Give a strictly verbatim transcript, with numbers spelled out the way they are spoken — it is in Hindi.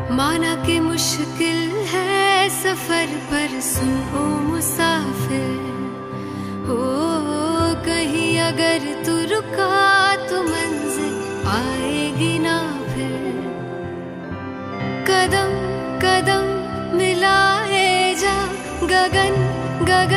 माना कि मुश्किल है सफर पर सुन ओ मुसाफिर, हो कहीं अगर तू रुका तो मंजिल आएगी ना फिर। कदम कदम मिलाए जा गगन गगन